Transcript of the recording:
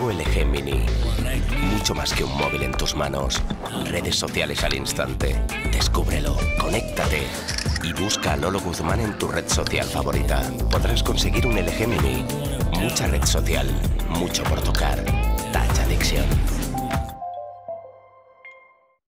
nuevo LG Mini. Mucho más que un móvil en tus manos. Redes sociales al instante. Descúbrelo, conéctate y busca a Lolo Guzmán en tu red social favorita. Podrás conseguir un LG Mini. Mucha red social, mucho por tocar. Touch Addiction.